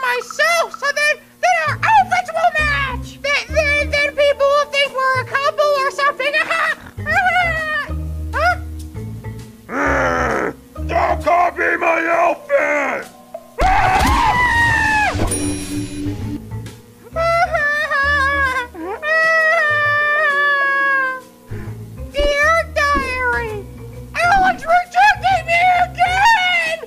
myself, so then our outfits will match. Then people will think we're a couple or something. Don't copy my outfit! Dear diary, Alex rejected me again!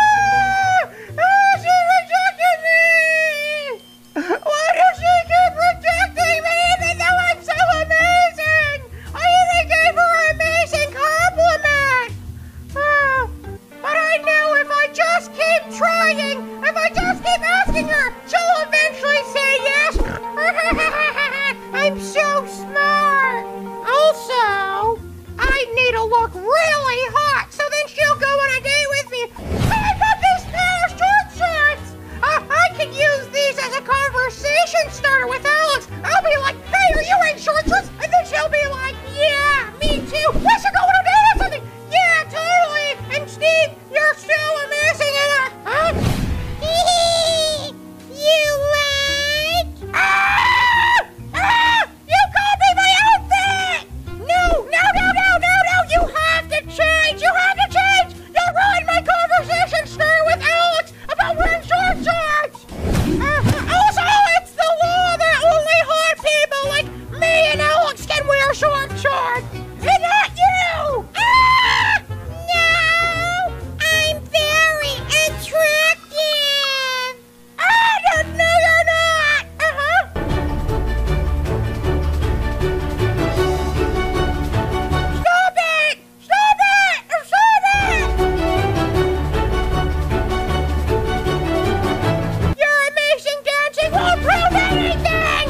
She rejected me! Why does she keep rejecting me even though I'm so amazing? I even gave her an amazing compliment! But I know if I just keep trying, if I just keep asking her, she'll eventually say yes! I'm so smart! Also, I need to look really hot, so then she'll go on a date with me. Hey, I got this pair of short shorts! I can use these as a conversation starter with Alex. I'll be like, hey, are you wearing short shorts? And then she'll be like, yeah, me too. We should go on a date or something. Yeah, totally. And Steve, you're so amazing. And you like? You copied my outfit! No! You have to change! You'll ruin my conversation starter with Alex about wearing short shorts! Also, it's the law that only hot people like me and Alex can wear short shorts! And not you! No! I'm very attractive! No, you're not! Stop it! Your amazing dancing won't prove anything!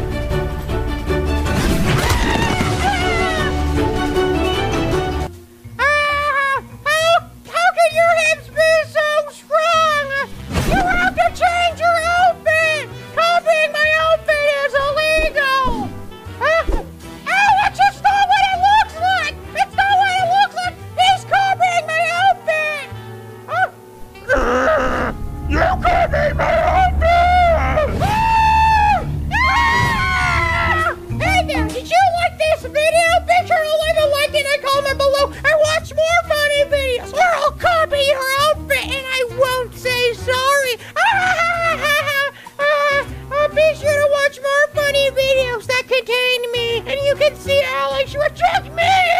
How can your hips be so strong? You have to change your outfit! Copying my outfit is illegal! Alex, it's not what it looks like! He's copying my outfit! You copied my outfit! Hey there, did you like this video? Be sure to leave a like and a comment below and watch more funny videos, or I'll copy your outfit and I won't say sorry. Be sure to watch more funny videos that contain me, and you can see Alex reject me.